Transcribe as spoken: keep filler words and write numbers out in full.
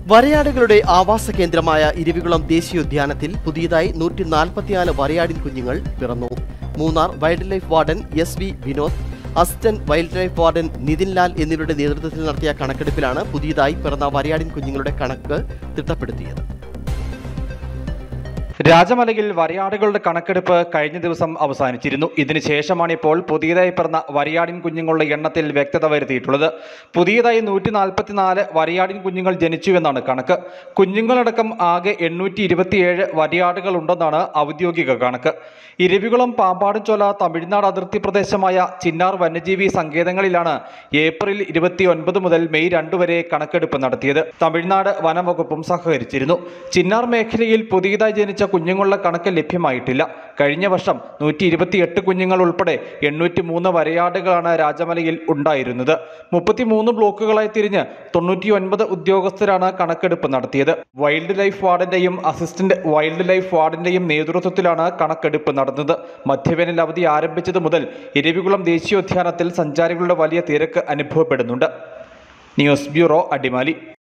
വരയാടുകളുടെ ആവാസ കേന്ദ്രമായ ഇരവികുളം ദേശീയോദ്യാനത്തിൽ പുതിയതായി നൂറ്റി നാൽപ്പത്തിനാല് വരയാടിൻ കുഞ്ഞുങ്ങൾ പിറന്നു. Munnar wildlife warden S V Vinod, assistant wildlife warden Nithin Lal എന്നിവരുടെ നേതൃത്വത്തിൽ നടത്തിയ കണക്കെടുപ്പിലാണ് പുതിയതായി പിറന്ന വരയാടിൻ കുഞ്ഞുങ്ങളുടെ കണക്ക് തിട്ടപ്പെടുത്തിയത്. രാജമലയിൽ വരയാടുകളുടെ കണക്കെടുപ്പ് കഴിഞ്ഞ ദിവസം അവസാനിച്ചിരുന്നു. ഇതിനുശേഷമാണ് ഇപ്പോൾ പുതിയതായി പിറന്ന വരയാടിൻ കുഞ്ഞുങ്ങളുടെ എണ്ണത്തിൽ വ്യക്തത വരുത്തിയിട്ടുള്ളത്. പുതിയതായി നൂറ്റി നാൽപ്പത്തിനാല് വരയാടിൻ കുഞ്ഞുങ്ങൾ ജനിച്ചുവെന്നാണ് കണക്ക്. കുഞ്ഞുങ്ങളടക്കം ആകെ എണ്ണൂറ്റി ഇരുപത്തിയേഴ് വരയാടുകൾ ഉണ്ടെന്നാണ് ഔദ്യോഗിക കണക്ക്. ഇരവികുളം പാമ്പാടുംചോല തമിഴ്നാട് അതിർത്തി പ്രദേശമായ ചിന്നാർ വന്യജീവി സങ്കേതങ്ങളിലാണ് ഏപ്രിൽ ഇരുപത്തി ഒൻപത് മുതൽ മെയ് രണ്ട് വരെ കണക്കെടുപ്പ് നടത്തിയത്. തമിഴ്നാട് വനംവകുപ്പും സഹകരിച്ചിരുന്നു. ചിന്നാർ മേഖലയിൽ പുതിയതായി ജനിച്ച കുഞ്ഞുങ്ങളുടെ കണക്ക് ലഭ്യമായിട്ടില്ല. കഴിഞ്ഞ വർഷം നൂറ്റി ഇരുപത്തിയെട്ട് കുഞ്ഞുങ്ങൾ ഉൾപ്പെടെ എണ്ണൂറ്റി മൂന്ന് വരയാടുകളാണ് രാജമലയിൽ ഉണ്ടായിരുന്നത്. മുപ്പത്തിമൂന്ന് ബ്ലോക്കുകളായി തിരിഞ്ഞ് തൊണ്ണൂറ്റി ഒൻപത് ഉദ്യോഗസ്ഥരാണ് കണക്കെടുപ്പ് നടത്തിയത്. വൈൽഡ് ലൈഫ് വാർഡന്റെയും അസിസ്റ്റന്റ് വൈൽഡ് ലൈഫ് വാർഡന്റെയും നേതൃത്വത്തിലാണ് കണക്കെടുപ്പ് നടന്നത്. മധ്യവേനൽ അവധി ആരംഭിച്ചത് മുതൽ ഇരവികുളം ദേശീയോദ്യാനത്തിൽ സഞ്ചാരികളുടെ വലിയ തിരക്ക് അനുഭവപ്പെടുന്നുണ്ട്. News bureau, Adimali.